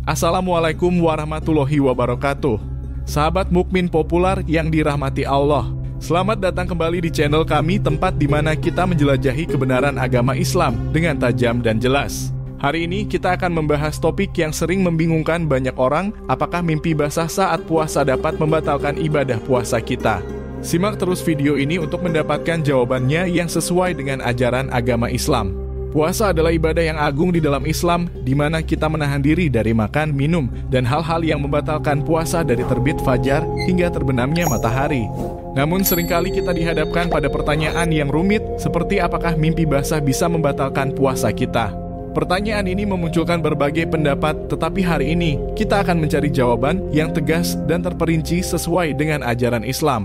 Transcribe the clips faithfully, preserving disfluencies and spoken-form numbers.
Assalamualaikum warahmatullahi wabarakatuh. Sahabat mukmin populer yang dirahmati Allah, selamat datang kembali di channel kami, tempat di mana kita menjelajahi kebenaran agama Islam dengan tajam dan jelas. Hari ini kita akan membahas topik yang sering membingungkan banyak orang, apakah mimpi basah saat puasa dapat membatalkan ibadah puasa kita? Simak terus video ini untuk mendapatkan jawabannya yang sesuai dengan ajaran agama Islam. Puasa adalah ibadah yang agung di dalam Islam, di mana kita menahan diri dari makan, minum, dan hal-hal yang membatalkan puasa dari terbit fajar hingga terbenamnya matahari. Namun seringkali kita dihadapkan pada pertanyaan yang rumit, seperti apakah mimpi basah bisa membatalkan puasa kita? Pertanyaan ini memunculkan berbagai pendapat, tetapi hari ini kita akan mencari jawaban yang tegas dan terperinci sesuai dengan ajaran Islam.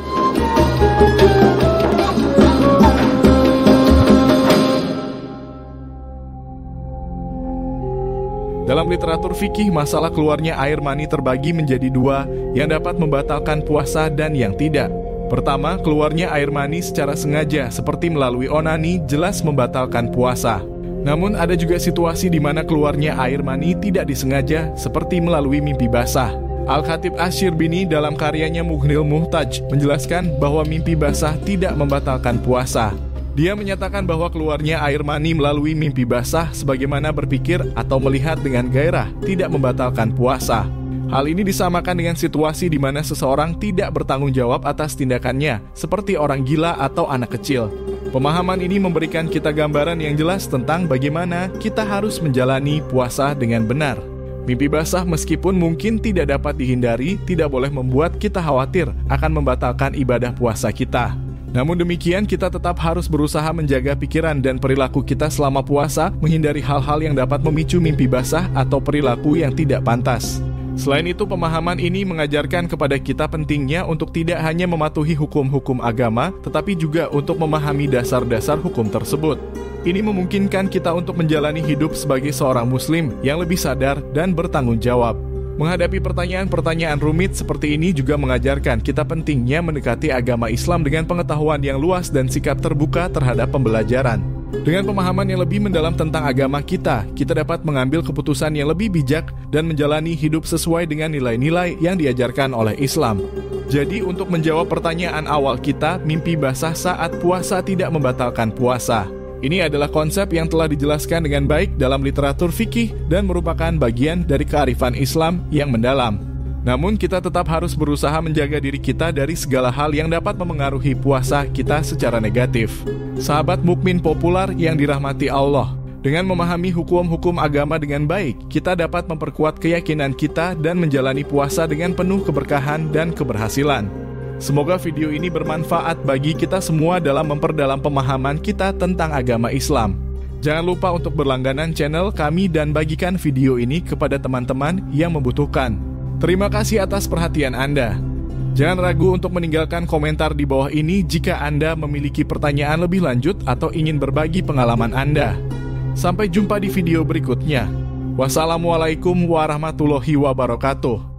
Dalam literatur fikih, masalah keluarnya air mani terbagi menjadi dua, yang dapat membatalkan puasa dan yang tidak. Pertama, keluarnya air mani secara sengaja seperti melalui onani jelas membatalkan puasa. Namun ada juga situasi di mana keluarnya air mani tidak disengaja seperti melalui mimpi basah. Al-Khatib Asy-Syirbini dalam karyanya Mughnil Muhtaj menjelaskan bahwa mimpi basah tidak membatalkan puasa. Dia menyatakan bahwa keluarnya air mani melalui mimpi basah sebagaimana berpikir atau melihat dengan gairah tidak membatalkan puasa. Hal ini disamakan dengan situasi di mana seseorang tidak bertanggung jawab atas tindakannya, seperti orang gila atau anak kecil. Pemahaman ini memberikan kita gambaran yang jelas tentang bagaimana kita harus menjalani puasa dengan benar. Mimpi basah meskipun mungkin tidak dapat dihindari, tidak boleh membuat kita khawatir akan membatalkan ibadah puasa kita. Namun demikian, kita tetap harus berusaha menjaga pikiran dan perilaku kita selama puasa, menghindari hal-hal yang dapat memicu mimpi basah atau perilaku yang tidak pantas. Selain itu, pemahaman ini mengajarkan kepada kita pentingnya untuk tidak hanya mematuhi hukum-hukum agama, tetapi juga untuk memahami dasar-dasar hukum tersebut. Ini memungkinkan kita untuk menjalani hidup sebagai seorang muslim yang lebih sadar dan bertanggung jawab. Menghadapi pertanyaan-pertanyaan rumit seperti ini juga mengajarkan kita pentingnya mendekati agama Islam dengan pengetahuan yang luas dan sikap terbuka terhadap pembelajaran. Dengan pemahaman yang lebih mendalam tentang agama kita, kita dapat mengambil keputusan yang lebih bijak dan menjalani hidup sesuai dengan nilai-nilai yang diajarkan oleh Islam. Jadi untuk menjawab pertanyaan awal kita, mimpi basah saat puasa tidak membatalkan puasa. Ini adalah konsep yang telah dijelaskan dengan baik dalam literatur fikih dan merupakan bagian dari kearifan Islam yang mendalam. Namun kita tetap harus berusaha menjaga diri kita dari segala hal yang dapat memengaruhi puasa kita secara negatif. Sahabat mukmin populer yang dirahmati Allah, dengan memahami hukum-hukum agama dengan baik, kita dapat memperkuat keyakinan kita dan menjalani puasa dengan penuh keberkahan dan keberhasilan. Semoga video ini bermanfaat bagi kita semua dalam memperdalam pemahaman kita tentang agama Islam. Jangan lupa untuk berlangganan channel kami dan bagikan video ini kepada teman-teman yang membutuhkan. Terima kasih atas perhatian Anda. Jangan ragu untuk meninggalkan komentar di bawah ini jika Anda memiliki pertanyaan lebih lanjut atau ingin berbagi pengalaman Anda. Sampai jumpa di video berikutnya. Wassalamualaikum warahmatullahi wabarakatuh.